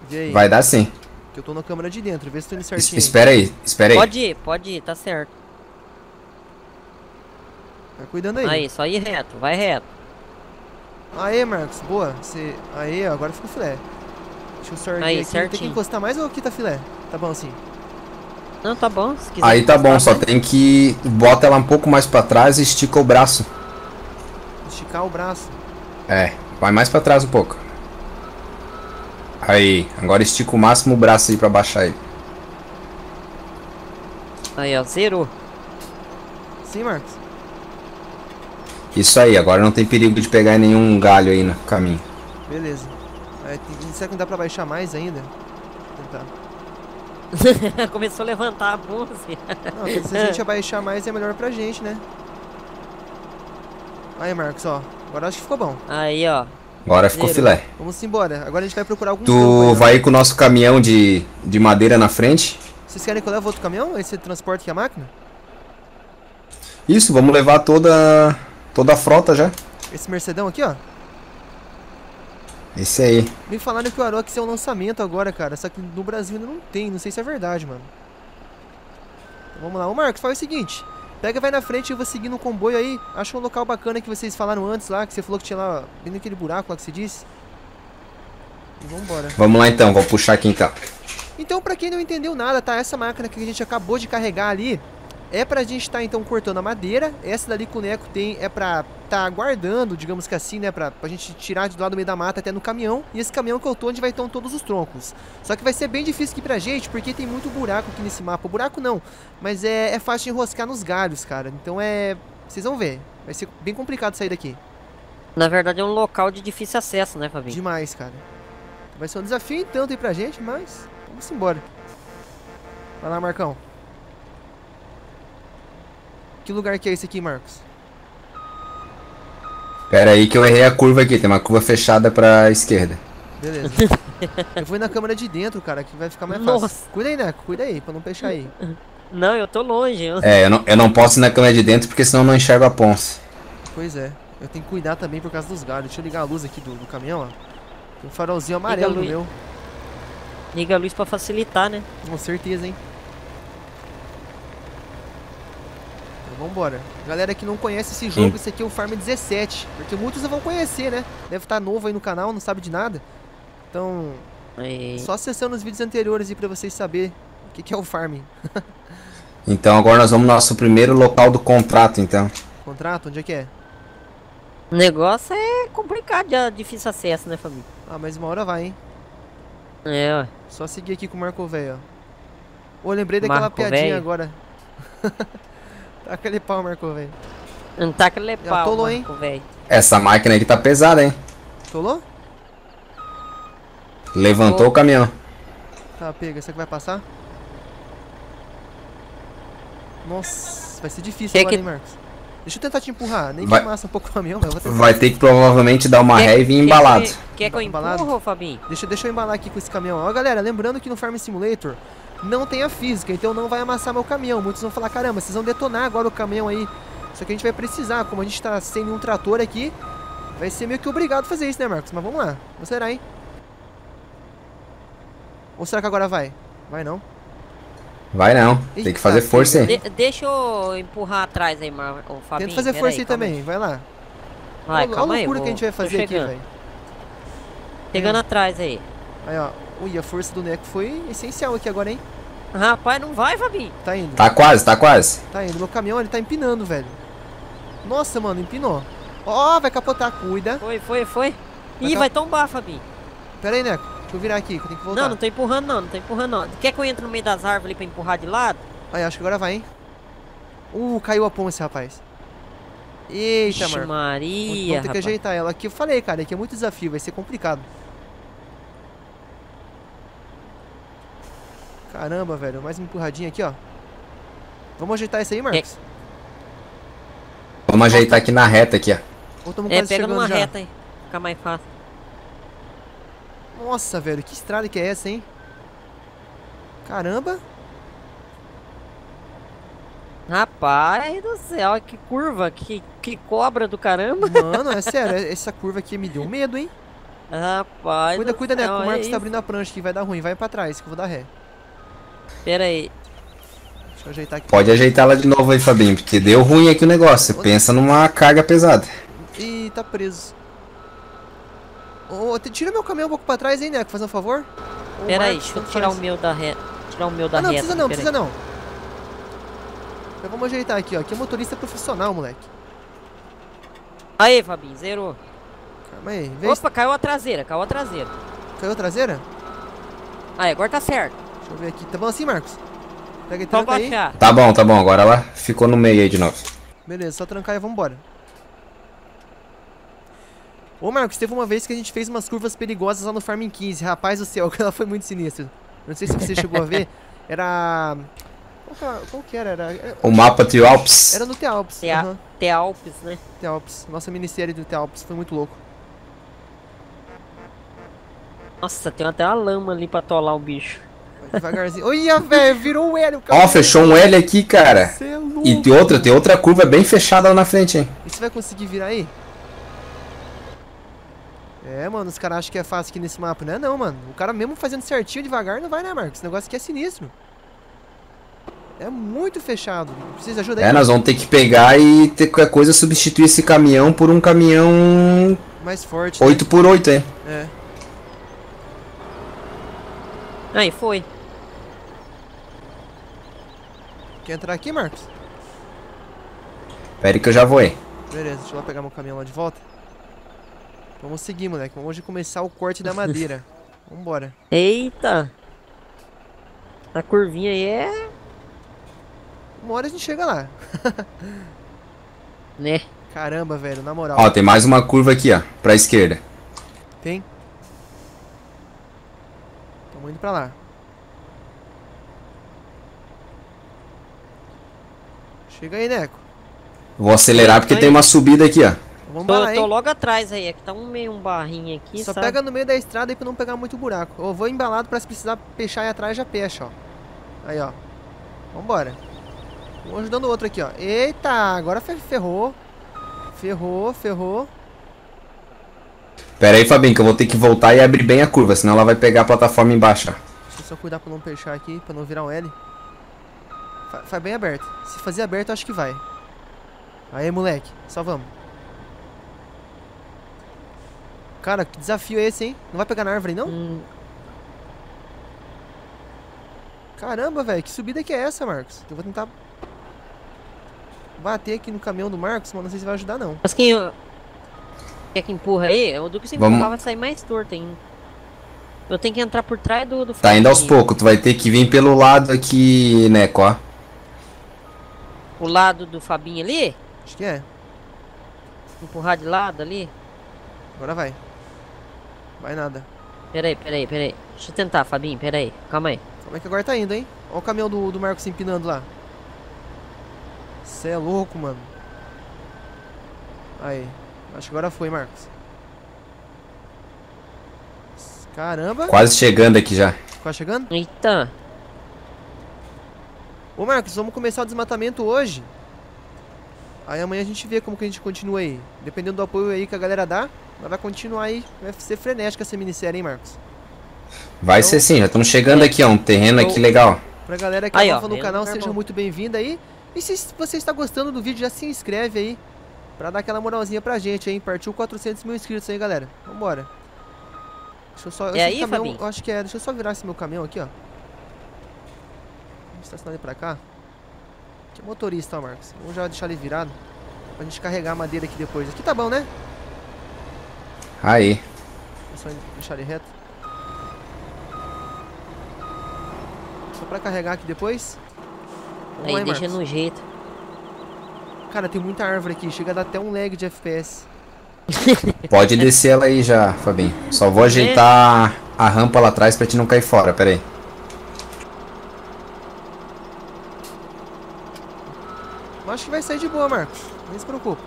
Vê aí. Vai dar sim. Que eu tô na câmera de dentro, vê se tô indo certinho. Espera aí, espera aí. Pode ir, tá certo. Vai cuidando aí. Aí, só ir reto, vai reto. Aê, Marcos, boa. Você... Aê, agora ficou filé. Deixa eu só erguer Aí, aqui. Tem que certinho. encostar mais ou aqui tá filé? Tá bom assim. Não, tá bom, se quiser. Aí tá bom, encostar só mais. tem que... Bota ela um pouco mais pra trás e estica o braço. Esticar o braço. É, vai mais pra trás um pouco. Aí, agora estica o máximo o braço aí pra baixar ele. Aí, ó, zerou. Sim, Marcos. Isso aí, agora não tem perigo de pegar nenhum galho aí no caminho. Beleza. Aí, será que não dá pra baixar mais ainda? Vou tentar. Começou a levantar a bunda. Não, porque se a gente abaixar mais é melhor pra gente, né? Aí, Marcos, ó. Agora acho que ficou bom. Aí, ó. Agora ficou Zerou. filé. Vamos embora. Agora a gente vai procurar algum Tu campo aí, vai ir com o nosso caminhão de madeira na frente? Vocês querem que eu leve outro caminhão? Esse transporte que é a máquina? Isso, vamos levar toda a frota já. Esse Mercedão aqui, ó. Esse aí. Me falaram que o Arox é um lançamento agora, cara. Só que no Brasil ainda não tem. Não sei se é verdade, mano. Então, vamos lá. Ô, Marcos, faz o seguinte. Pega e vai na frente e eu vou seguir no comboio aí. Acha um local bacana que vocês falaram antes lá. Que você falou que tinha lá, bem naquele buraco lá que você disse. E vambora. Vamos lá então, vou puxar aqui então. Então, pra quem não entendeu nada, tá? Essa máquina que a gente acabou de carregar ali é pra gente estar, então, cortando a madeira. Essa dali que o Neco tem é pra tá guardando, digamos que assim, né? Pra gente tirar de lá do meio da mata até no caminhão. E esse caminhão que eu tô, onde vai estar todos os troncos. Só que vai ser bem difícil aqui pra gente, porque tem muito buraco aqui nesse mapa. Buraco não, mas é fácil de enroscar nos galhos, cara. Então vocês vão ver. Vai ser bem complicado sair daqui. Na verdade é um local de difícil acesso, né, Fabinho? Demais, cara. Vai ser um desafio tanto aí pra gente, mas vamos embora. Vai lá, Marcão. Que lugar que é esse aqui, Marcos? Pera aí que eu errei a curva aqui, tem uma curva fechada pra esquerda. Beleza. Eu vou ir na câmera de dentro, cara, que vai ficar mais fácil. Nossa. Cuida aí, Neco, cuida aí, pra não fechar aí. Não, eu tô longe. É, eu não posso ir na câmera de dentro porque senão eu não enxergo a ponça. Pois é, eu tenho que cuidar também por causa dos galhos. Deixa eu ligar a luz aqui do caminhão, ó. Tem um farolzinho amarelo no luz. meu. Liga a luz pra facilitar, né? Com certeza, hein. Então, vambora. Galera que não conhece esse jogo, esse aqui é o Farm 17. Porque muitos não vão conhecer, né? Deve estar novo aí no canal, não sabe de nada. Então, Aí. só acessando os vídeos anteriores aí pra vocês saberem o que é o Farm. Então agora nós vamos no nosso primeiro local do contrato, então. Contrato, onde é que é? O negócio é complicado, de difícil acesso, né, Fabinho? Ah, mas uma hora vai, hein. É, ó. Só seguir aqui com o Marco Velho, ó. Ô, lembrei daquela Marco piadinha Velho. agora. Tá aquele pau, Marco Velho. Não tá aquele pau, atolou, hein? Marco, velho. Essa máquina aqui tá pesada, hein? Tolou? Levantou o caminhão. Tá, pega. Essa que vai passar? Nossa, vai ser difícil agora, hein, Marcos? Deixa eu tentar te empurrar. Nem que amassa um pouco o caminhão, mas eu vou tentar. Vai ter que provavelmente dar uma ré e vir embalado. Quer que eu Embalado? empurro, Fabinho? Deixa eu embalar aqui com esse caminhão. Ó, galera, lembrando que no Farm Simulator não tem a física, então não vai amassar meu caminhão. Muitos vão falar, caramba, vocês vão detonar agora o caminhão aí. Só que a gente vai precisar, como a gente tá sem nenhum trator aqui, vai ser meio que obrigado a fazer isso, né, Marcos? Mas vamos lá. Vamos será, hein? Ou será que agora vai? Vai não. Vai não, tem que Eita, fazer força aí. Deixa eu empurrar atrás aí, o Fabinho. Tenta fazer Pera força aí calma também, vai lá. Vai, Olha a calma aí. loucura que a gente vai tô fazer aqui, chegando. velho. Chegando atrás aí. Aí, ó. Ui, a força do Neco foi essencial aqui agora, hein? Rapaz, não vai, Fabinho. Tá indo. Tá quase, tá quase. Tá indo. Meu caminhão, ele tá empinando, velho. Nossa, mano, empinou. Ó, vai capotar, cuida. Foi. Ih, vai tombar, Fabinho. Pera aí, Neco. Deixa eu virar aqui, que eu tenho que voltar. Não tô empurrando não, tô empurrando não. Quer que eu entre no meio das árvores ali pra empurrar de lado? Aí, acho que agora vai, hein? Caiu a ponte, rapaz. Eita, Ixi, mano. Maria, Vamos ter que rapaz. ajeitar ela. Aqui eu falei, cara, aqui é muito desafio, vai ser complicado. Caramba, velho. Mais uma empurradinha aqui, ó. Vamos ajeitar isso aí, Marcos? Vamos ajeitar aqui na reta aqui, ó. Ou estamos É, quase pega chegando numa já? reta aí. Fica mais fácil. Nossa, velho, que estrada que é essa, hein? Caramba. Rapaz do céu, que curva, que cobra do caramba. Mano, é sério, essa curva aqui me deu medo, hein? Rapaz. Cuida, né? O Marcos é tá abrindo a prancha aqui, vai dar ruim. Vai pra trás, que eu vou dar ré. Pera aí. Deixa eu ajeitar aqui. Pode ajeitar ela de novo aí, Fabinho, porque deu ruim aqui o negócio. Você pensa numa carga pesada. Ih, tá preso. Tira meu caminhão um pouco pra trás, hein, Neco? Faz um favor. Pera aí, deixa eu tirar o meu da reta. Tirar o meu da não, reta. precisa não, precisa não. Então vamos ajeitar aqui, ó. Aqui é motorista profissional, moleque. Aí, Fabinho, zerou. Calma aí. Opa, caiu a traseira, caiu a traseira. Caiu a traseira? Aí, agora tá certo. Deixa eu ver aqui. Tá bom assim, Marcos? Pega e Só tranca aí. baixar. Tá bom, agora ela ficou no meio aí de novo. Beleza, só trancar e vambora. Ô, Marcos, teve uma vez que a gente fez umas curvas perigosas lá no Farming 15. Rapaz do céu, ela foi muito sinistra. Não sei se você chegou a ver. Era... Qual que era? O mapa Trio Alps. Era no Tealpes. Tealpes, né? Tealpes. Nossa minissérie do Tealpes foi muito louco. Nossa, tem até uma lama ali pra atolar o bicho. Vai devagarzinho. Olha, velho, virou um L. Ó, fechou um L aqui, cara. Cê é louco. E tem outra curva bem fechada lá na frente, hein? E você vai conseguir virar aí? É, mano, os caras acham que é fácil aqui nesse mapa. Não é não, mano. O cara mesmo fazendo certinho, devagar, não vai, né, Marcos? Esse negócio aqui é sinistro. É muito fechado. Precisa de ajuda aí? Nós vamos ter que pegar e ter qualquer coisa substituir esse caminhão por um caminhão mais forte, 8x8, hein? É. Aí, foi. Quer entrar aqui, Marcos? Pera aí que eu já vou aí. Beleza, deixa eu lá pegar meu caminhão lá de volta. Vamos seguir, moleque. Vamos hoje começar o corte da madeira. Vambora. Eita. A curvinha aí é... Uma hora a gente chega lá. Né? Caramba, velho, na moral. Ó, tem mais uma curva aqui, ó, pra esquerda. Tem? Tamo indo pra lá. Chega aí, Neco. Vou acelerar porque tem uma subida aqui, ó. Vamos lá, Tô hein? logo atrás aí, é que tá meio um barrinho aqui, Só sabe? pega no meio da estrada aí pra não pegar muito buraco. Eu vou embalado pra se precisar peixar aí atrás, já pecha, ó. Aí, ó. Vambora. Um ajudando o outro aqui, ó. Eita, agora ferrou. Ferrou. Pera aí, Fabinho, que eu vou ter que voltar e abrir bem a curva, senão ela vai pegar a plataforma embaixo, ó. Deixa eu só cuidar pra não peixar aqui, pra não virar um L. Faz bem aberto. Se fazer aberto, eu acho que vai. Aí, moleque. Só vamos. Cara, que desafio é esse, hein? Não vai pegar na árvore, não? Caramba, velho. Que subida que é essa, Marcos? Eu vou tentar bater aqui no caminhão do Marcos, mas não sei se vai ajudar, não. Mas quem quer que empurra aí? O Duque se empurrar vai sair mais torto ainda. Eu tenho que entrar por trás do Tá indo aos poucos. Tu vai ter que vir pelo lado aqui, Neco, ó. O lado do Fabinho ali? Acho que é. Empurrar de lado ali? Agora vai. Vai nada. Pera aí. Deixa eu tentar, Fabinho, pera aí. Calma aí. Como é que agora tá indo, hein? Olha o caminhão do Marcos se empinando lá. Cê é louco, mano. Aí. Acho que agora foi, Marcos. Caramba. Quase chegando aqui já. Quase chegando? Eita. Ô, Marcos, vamos começar o desmatamento hoje. Aí amanhã a gente vê como que a gente continua aí. Dependendo do apoio aí que a galera dá, ela vai continuar aí. Vai ser frenética essa minissérie, hein, Marcos? Vai ser sim, já estamos chegando aqui, ó. Um terreno aqui legal. Pra galera que é nova no canal, seja muito bem-vinda aí. E se você está gostando do vídeo, já se inscreve aí. Pra dar aquela moralzinha pra gente, hein? Partiu 400 mil inscritos aí, galera. Vambora. Deixa eu só... É aí, caminhão, Fabinho? eu acho que é. Deixa eu só virar esse meu caminhão aqui, ó. Vamos estacionar ele pra cá. Aqui é motorista, ó, Marcos. Vamos já deixar ele virado. Pra gente carregar a madeira aqui depois. Aqui tá bom, né? Aí. Só deixar ele reto. Só pra carregar aqui depois. Vamos Aí, lá, deixa Marcos. no jeito. Cara, tem muita árvore aqui. Chega a dar até um lag de FPS. Pode descer ela aí já, Fabinho. Só vou ajeitar a rampa lá atrás pra te não cair fora, pera aí. Eu acho que vai sair de boa, Marcos. Nem se preocupe.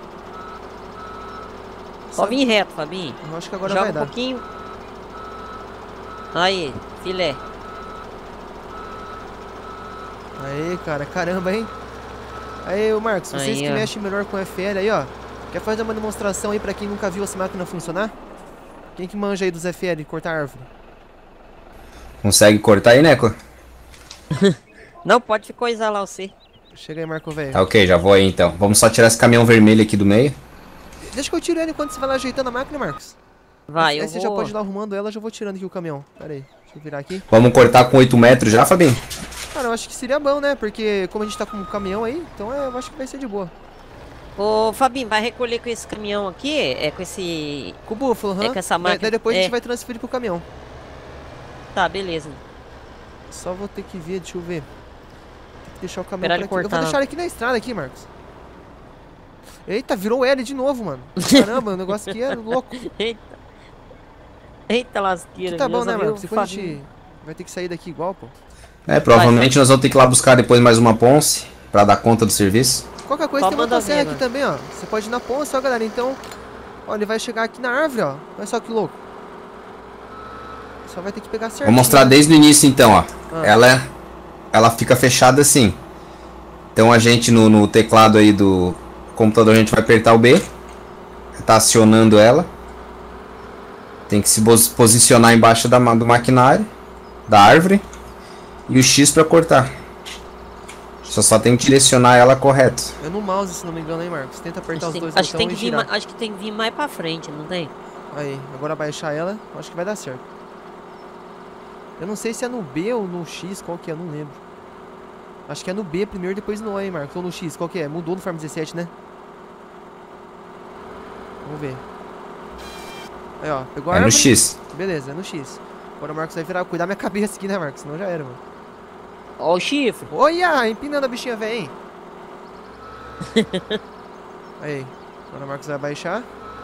Só vir reto, Fabinho. Eu acho que agora Joga vai um dar. pouquinho. Aí, filé. Aí, cara, caramba, hein? Aí, ô Marcos, vocês Aí, que ó. mexem melhor com FL aí, ó. Quer fazer uma demonstração aí pra quem nunca viu essa máquina funcionar? Quem que manja aí dos FL, cortar árvore? Consegue cortar aí, Neco? Não, pode coisar lá você. Chega aí, Marco, velho. Tá ok, já vou aí então. Vamos só tirar esse caminhão vermelho aqui do meio. Deixa que eu tiro ele enquanto você vai lá ajeitando a máquina, Marcos. Vai, aí você já pode ir lá arrumando ela, eu já vou tirando aqui o caminhão. Pera aí, deixa eu virar aqui. Vamos cortar com 8 metros já, Fabinho? Cara, eu acho que seria bom, né? Porque como a gente tá com um caminhão aí, então eu acho que vai ser de boa. Ô, Fabinho, vai recolher com esse caminhão aqui? Com esse... Com o búfalo, É com essa máquina. Daí depois a gente vai transferir pro caminhão. Tá, beleza. Só vou ter que ver, deixa eu ver. Tem que deixar o caminhão Esperar ele por aqui. Eu vou cortar. deixar ele aqui na estrada aqui, Marcos. Eita, virou L de novo, mano. Caramba, o negócio aqui é louco. Eita. Eita lasqueira. Que tá bom, Deus, né, viu, Marcos? Depois a Fabinho? gente vai ter que sair daqui igual, pô. Provavelmente nós vamos ter que ir lá buscar depois mais uma ponce pra dar conta do serviço. Qualquer coisa Só tem manda motosserra vir, aqui também, ó. Você pode ir na ponça, ó, galera. Então, ó, ele vai chegar aqui na árvore, ó. Olha só que louco. Só vai ter que pegar certinho. Vou mostrar desde o início então, ó. Ah. Ela fica fechada assim. Então a gente no teclado aí do computador a gente vai apertar o B. Tá acionando ela. Tem que se posicionar embaixo do maquinário, da árvore. E o X pra cortar. Só tem que direcionar ela correto. É no mouse, se não me engano, hein, Marcos? Tenta apertar os dois acho que tem botões que e girar. Acho que tem que vir mais pra frente, não tem? Aí, agora baixar ela, acho que vai dar certo. Eu não sei se é no B ou no X, qual que é, não lembro. Acho que é no B primeiro, depois no A, hein, Marcos? Ou no X, qual que é? Mudou no Farm 17, né? Vamos ver. Aí, ó, pegou a É no árvore. X. Beleza, é no X. Agora o Marcos vai virar, cuidar minha cabeça aqui, né, Marcos? Senão já era, mano. Ó o chifre. Olha, empinando a bichinha velha, hein? Aí, agora o Marcos vai baixar.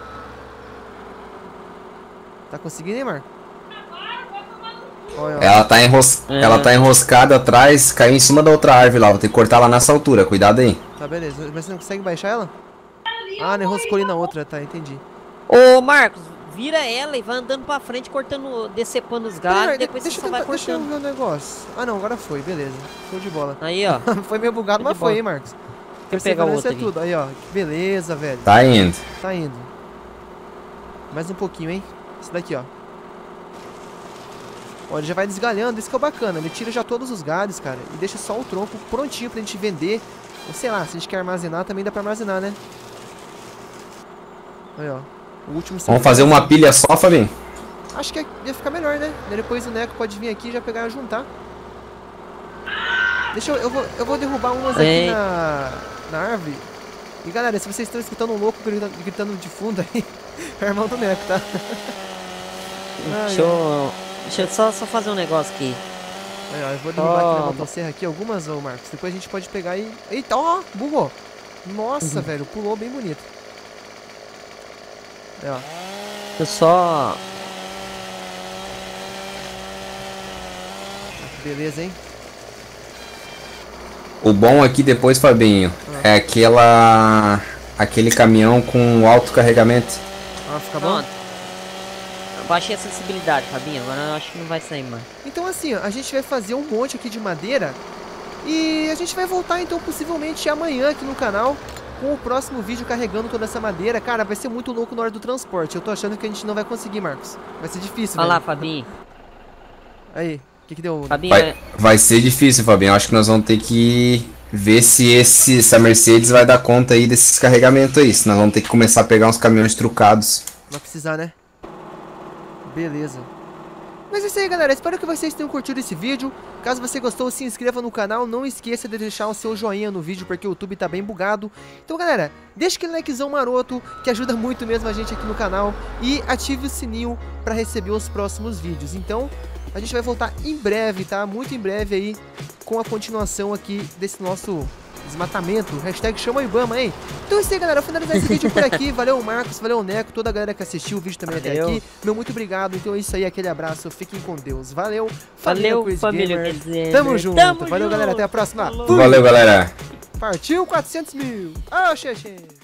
Tá conseguindo, hein, Marcos? Olha, ó. Ela tá enroscada atrás, caiu em cima da outra árvore lá. Vou ter que cortar lá nessa altura, cuidado aí. Tá, beleza. Mas você não consegue baixar ela? Ah, não enroscou ali na outra, tá, entendi. Ô, Marcos, vira ela e vai andando pra frente, cortando, decepando os galhos, depois você só vai Deixa eu cortando. ver o negócio. Ah, não, agora foi, beleza. Show de bola. Aí, ó. Foi meio bugado, Show mas de foi, bola. hein, Marcos? Deixa eu pegar o outro é aqui. tudo. Aí, ó, que beleza, velho. Tá indo. Tá indo. Mais um pouquinho, hein? Esse daqui, ó. Ó, ele já vai desgalhando, isso que é o bacana. Ele tira já todos os galhos, cara, e deixa só o tronco prontinho pra gente vender. Ou sei lá, se a gente quer armazenar, também dá pra armazenar, né? Aí, ó. O último... Vamos fazer uma pilha só, Fabinho? Acho que ia ficar melhor, né? Daí depois o Neco pode vir aqui e já pegar e juntar. Deixa eu vou derrubar umas aqui na árvore. E galera, se vocês estão escutando um louco gritando de fundo aí, é o irmão do Neco, tá? Deixa eu só fazer um negócio aqui. Aí, ó, eu vou derrubar aqui na motosserra aqui algumas, ô Marcos. Depois a gente pode pegar e... Eita, ó, bugou. Nossa, velho, pulou bem bonito. Aí, ó. Eu só... Beleza, hein? O bom aqui depois, Fabinho, é aquele caminhão com alto carregamento. Ah, fica bom? Pronto. Eu baixei a sensibilidade, Fabinho. Agora eu acho que não vai sair mais. Então assim, ó, a gente vai fazer um monte aqui de madeira. E a gente vai voltar então possivelmente amanhã aqui no canal com o próximo vídeo carregando toda essa madeira. Cara, vai ser muito louco na hora do transporte. Eu tô achando que a gente não vai conseguir, Marcos. Vai ser difícil, Olha lá, velho. Fabinho. Aí, o que deu? Fabinho, Vai ser difícil, Fabinho. Eu acho que nós vamos ter que ver se essa Mercedes vai dar conta aí desses carregamentos aí. Senão vamos ter que começar a pegar uns caminhões trucados. Vai precisar, né? Beleza. Mas é isso aí, galera. Espero que vocês tenham curtido esse vídeo. Caso você gostou, se inscreva no canal. Não esqueça de deixar o seu joinha no vídeo, porque o YouTube tá bem bugado. Então, galera, deixa aquele likezão maroto, que ajuda muito mesmo a gente aqui no canal. E ative o sininho pra receber os próximos vídeos. Então, a gente vai voltar em breve, tá? Muito em breve aí, com a continuação aqui desse nosso desmatamento. Hashtag chama o Ibama, hein? Então é isso aí, galera. Eu vou finalizar esse vídeo por aqui. Valeu, Marcos. Valeu, Neco. Toda a galera que assistiu o vídeo também até aqui. Meu muito obrigado. Então é isso aí. Aquele abraço. Fiquem com Deus. Valeu. Valeu, família. Tamo junto. Valeu, galera. Até a próxima. Valeu, galera. Partiu 400 mil. Ah, xexê.